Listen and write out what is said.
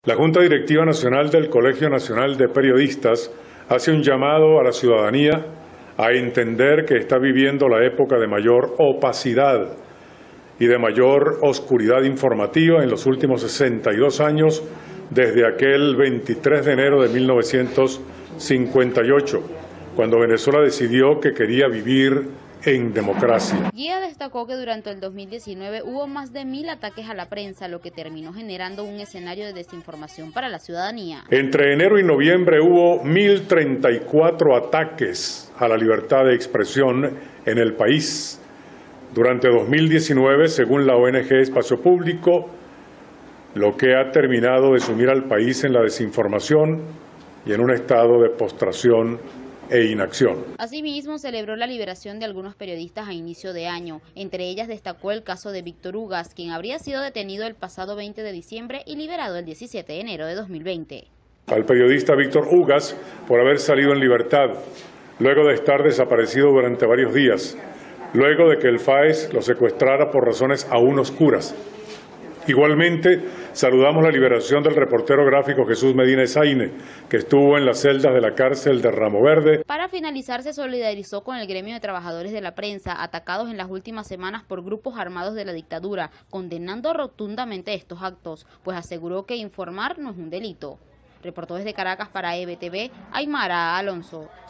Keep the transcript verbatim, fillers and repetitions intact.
La Junta Directiva Nacional del Colegio Nacional de Periodistas hace un llamado a la ciudadanía a entender que está viviendo la época de mayor opacidad y de mayor oscuridad informativa en los últimos sesenta y dos años desde aquel veintitrés de enero de mil novecientos cincuenta y ocho, cuando Venezuela decidió que quería vivir en democracia. Guía destacó que durante el dos mil diecinueve hubo más de mil ataques a la prensa, lo que terminó generando un escenario de desinformación para la ciudadanía. Entre enero y noviembre hubo mil treinta y cuatro ataques a la libertad de expresión en el país. Durante dos mil diecinueve, según la O N G Espacio Público, lo que ha terminado de sumir al país en la desinformación y en un estado de postración e inacción. Asimismo, celebró la liberación de algunos periodistas a inicio de año. Entre ellas destacó el caso de Víctor Ugas, quien habría sido detenido el pasado veinte de diciembre y liberado el diecisiete de enero de dos mil veinte. Al periodista Víctor Ugas por haber salido en libertad, luego de estar desaparecido durante varios días, luego de que el F A E S lo secuestrara por razones aún oscuras. Igualmente, saludamos la liberación del reportero gráfico Jesús Medina Esaine, que estuvo en las celdas de la cárcel de Ramo Verde. Para finalizar, se solidarizó con el gremio de trabajadores de la prensa, atacados en las últimas semanas por grupos armados de la dictadura, condenando rotundamente estos actos, pues aseguró que informar no es un delito. Reportó desde Caracas para E B T V, Aymara Alonso.